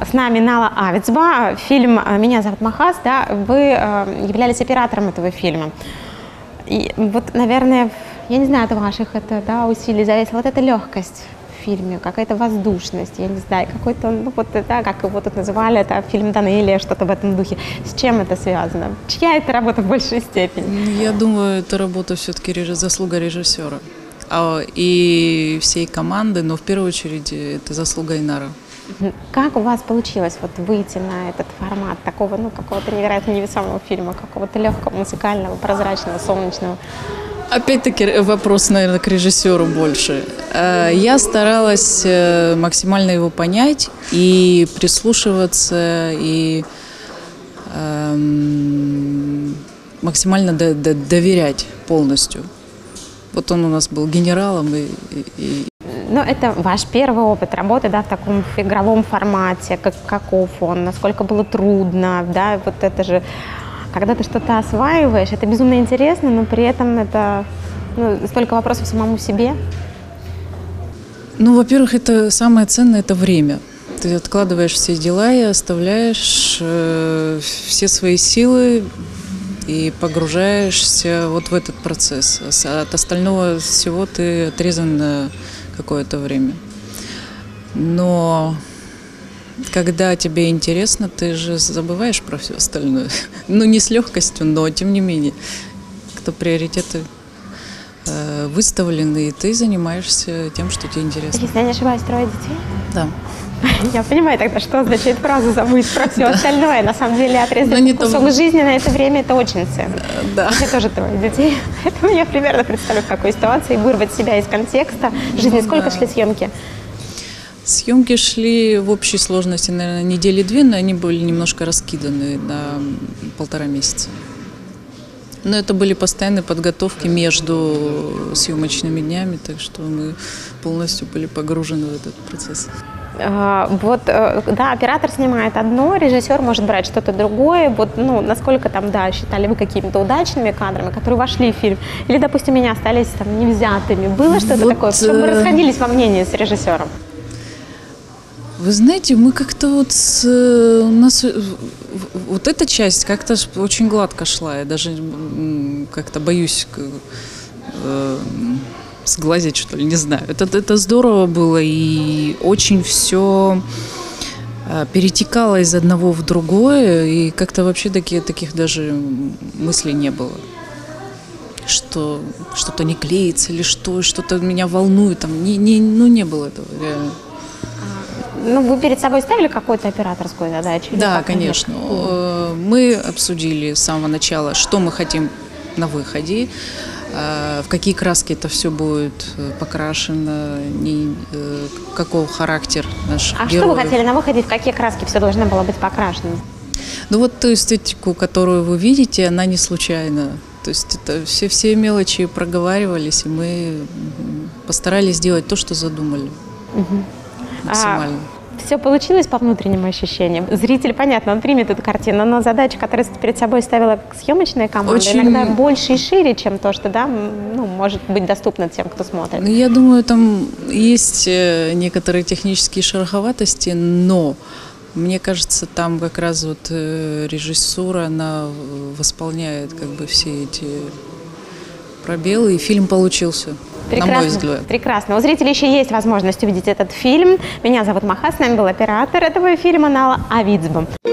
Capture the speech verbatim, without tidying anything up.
с нами Нала Авицба. Фильм «Меня зовут Махас», да, вы являлись оператором этого фильма. И вот, наверное, я не знаю, от ваших это, да, усилий зависит, вот эта легкость в фильме, какая-то воздушность, я не знаю, какой-то, ну вот, да, как его тут называли, это фильм Данелия, что-то в этом духе. С чем это связано? Чья это работа в большей степени? Я думаю, это работа все-таки заслуга режиссера и всей команды, но в первую очередь это заслуга Айнара. Как у вас получилось вот выйти на этот формат такого, ну, какого-то невероятно невесомого фильма, какого-то легкого, музыкального, прозрачного, солнечного? Опять-таки вопрос, наверное, к режиссеру больше. Я старалась максимально его понять и прислушиваться, и эм, максимально до, до, доверять полностью. Вот он у нас был генералом. И, и... Ну, это ваш первый опыт работы, да, в таком игровом формате, как, каков он, насколько было трудно, да, вот это же, когда ты что-то осваиваешь, это безумно интересно, но при этом это, ну, столько вопросов самому себе. Ну, во-первых, это самое ценное – это время. Ты откладываешь все дела и оставляешь э, все свои силы и погружаешься вот в этот процесс. От остального всего ты отрезан на какое-то время. Но когда тебе интересно, ты же забываешь про все остальное. Ну, не с легкостью, но тем не менее. Кто приоритеты э, выставлены, и ты занимаешься тем, что тебе интересно. Если я не ошибаюсь, трое детей? Да. Я понимаю тогда, что означает фраза «забыть про все остальное». На самом деле отрезать кусок том... жизни на это время – это очень ценно. Да. Я тоже трое детей, поэтому я примерно представляю, в какой ситуации вырвать себя из контекста жизни. Сколько да. шли съемки? Съемки шли в общей сложности, наверное, недели две, но они были немножко раскиданы на полтора месяца. Но это были постоянные подготовки между съемочными днями, так что мы полностью были погружены в этот процесс. Вот, да, оператор снимает одно, режиссер может брать что-то другое. Вот, ну, насколько там, да, считали вы какими-то удачными кадрами, которые вошли в фильм, или, допустим, они остались там невзятыми? Было что-то вот, такое? Чтобы вы расходились во мнении с режиссером? Вы знаете, мы как-то вот с, у нас вот эта часть как-то очень гладко шла. Я даже как-то боюсь э, сглазить, что ли, не знаю. Это, это здорово было, и очень все перетекало из одного в другое, и как-то вообще такие, таких даже мыслей не было. Что что-то не клеится или что, что-то меня волнует. Там, не, не, ну, не было этого реально. Ну, вы перед собой ставили какую-то операторскую задачу? Да, конечно. Нет? Мы обсудили с самого начала, что мы хотим на выходе, в какие краски это все будет покрашено, не, какого характер наш А героев. что вы хотели на выходе, в какие краски все должно было быть покрашено? Ну вот ту эстетику, которую вы видите, она не случайна. То есть это все, все мелочи проговаривались, и мы постарались сделать то, что задумали. Угу. Максимально. А, все получилось по внутренним ощущениям. Зритель, понятно, он примет эту картину, но задача, которую перед собой ставила съемочная команда, очень... иногда больше и шире, чем то, что, да, ну, может быть доступно тем, кто смотрит. Ну, я думаю, там есть некоторые технические шероховатости, но мне кажется, там как раз вот режиссура, она восполняет как бы все эти пробелы, и фильм получился. Прекрасно, на мой взгляд. Прекрасно. У зрителей еще есть возможность увидеть этот фильм. Меня зовут Махас, с нами был оператор этого фильма Нала Авицба.